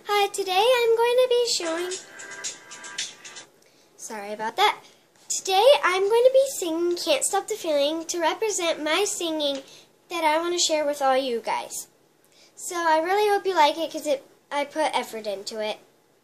Hi, today I'm going to be showing, sorry about that. Today I'm going to be singing Can't Stop the Feeling to represent my singing that I want to share with all you guys. So I really hope you like it because I put effort into it.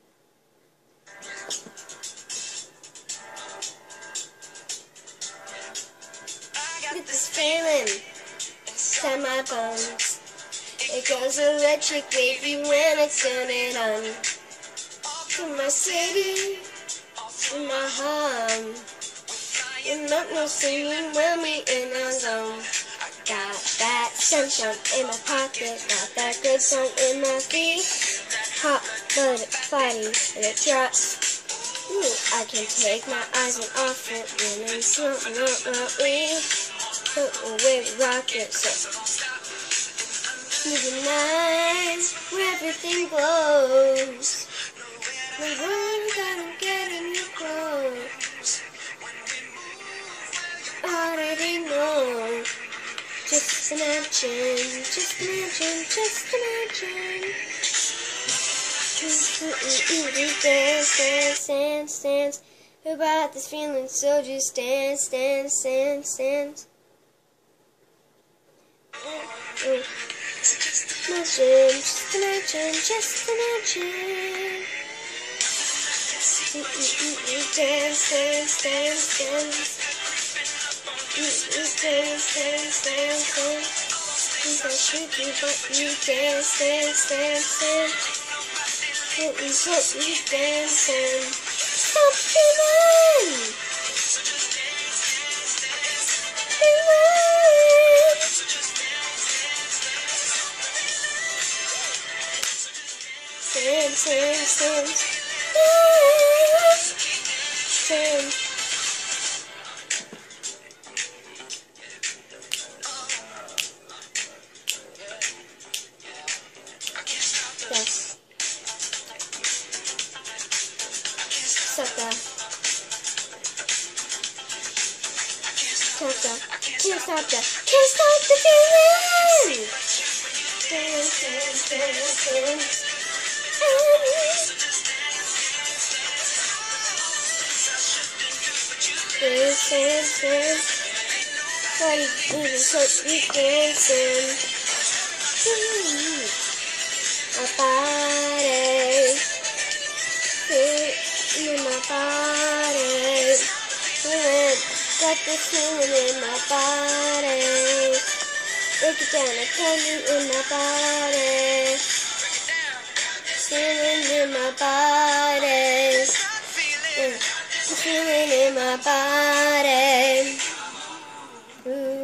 I get this feeling inside my bones. It goes electric wavy when I turn it on. From my city to my home, you're not no singing when we in our zone. Got that sunshine in my pocket, got that good song in my feet. Hot blooded fighting and it drops. Ooh, I can't take my eyes off it when I'm something put away rockets. Through the night where everything glows, the world gotta get in your clothes. Already know. Just imagine, just imagine, just imagine. Dance, dance, dance, dance. About this feeling, so just dance, dance, dance, dance. Imagine, just imagine, just imagine. Dance, dance, dance, dance. Dance, dance, dance, dance. Think I should be, but you dance, dance, dance, dance. Put me dancing. Stop feeling. Dance, dance, dance. Dance. Yes. Stop that. Stop that. Can't stop that. Can't stop the feeling. Dance, dance, dance, dance. Dance, dance, dance. Body moving so we dancing. My body, feel in my body, got this feeling in my body, break it down, I tell you in my body, feeling in my body, feeling in my body. Ooh.